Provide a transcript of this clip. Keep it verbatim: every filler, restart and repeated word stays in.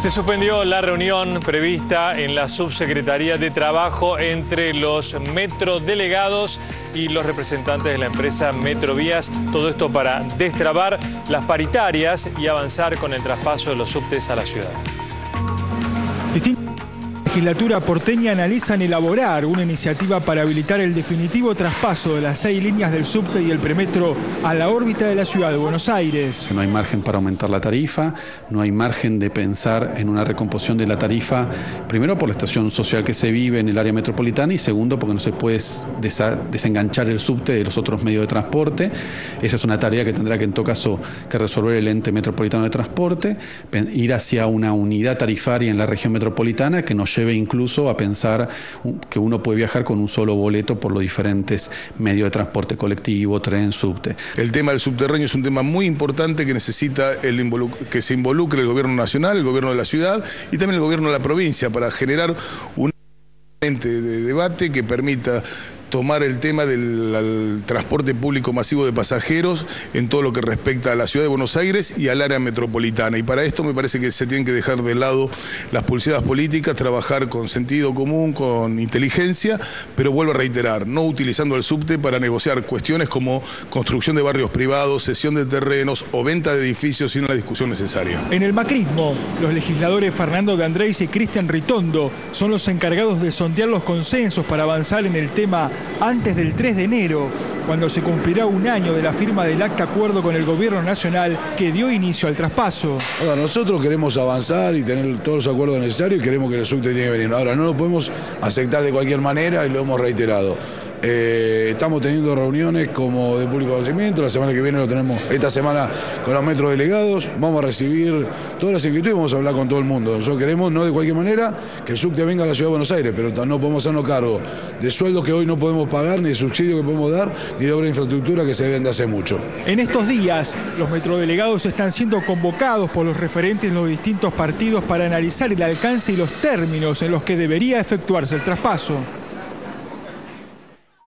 Se suspendió la reunión prevista en la Subsecretaría de Trabajo entre los metrodelegados y los representantes de la empresa Metrovías. Todo esto para destrabar las paritarias y avanzar con el traspaso de los subtes a la ciudad. La legislatura porteña analizan elaborar una iniciativa para habilitar el definitivo traspaso de las seis líneas del subte y el premetro a la órbita de la ciudad de Buenos Aires. No hay margen para aumentar la tarifa, no hay margen de pensar en una recomposición de la tarifa, primero por la situación social que se vive en el área metropolitana y segundo porque no se puede desenganchar el subte de los otros medios de transporte. Esa es una tarea que tendrá que en todo caso que resolver el ente metropolitano de transporte, ir hacia una unidad tarifaria en la región metropolitana que nos lleve incluso a pensar que uno puede viajar con un solo boleto por los diferentes medios de transporte colectivo, tren, subte. El tema del subterráneo es un tema muy importante que necesita el que se involucre el gobierno nacional, el gobierno de la ciudad y también el gobierno de la provincia para generar un ente de debate que permita tomar el tema del transporte público masivo de pasajeros en todo lo que respecta a la ciudad de Buenos Aires y al área metropolitana. Y para esto me parece que se tienen que dejar de lado las pulseadas políticas, trabajar con sentido común, con inteligencia, pero vuelvo a reiterar, no utilizando el subte para negociar cuestiones como construcción de barrios privados, cesión de terrenos o venta de edificios sin la discusión necesaria. En el macrismo, los legisladores Fernando de Andrés y Cristian Ritondo son los encargados de sondear los consensos para avanzar en el tema antes del tres de enero, cuando se cumplirá un año de la firma del acta acuerdo con el gobierno nacional que dio inicio al traspaso. Ahora, nosotros queremos avanzar y tener todos los acuerdos necesarios y queremos que el subte tiene que venir. Ahora, no lo podemos aceptar de cualquier manera y lo hemos reiterado. Eh, estamos teniendo reuniones como de público conocimiento, la semana que viene lo tenemos, esta semana con los metrodelegados, vamos a recibir todas las inquietudes y vamos a hablar con todo el mundo. Nosotros queremos, no de cualquier manera, que el subte venga a la ciudad de Buenos Aires, pero no podemos hacernos cargo de sueldos que hoy no podemos pagar, ni de subsidios que podemos dar, ni de obra de infraestructura que se deben de hace mucho. En estos días, los metrodelegados están siendo convocados por los referentes de los distintos partidos para analizar el alcance y los términos en los que debería efectuarse el traspaso.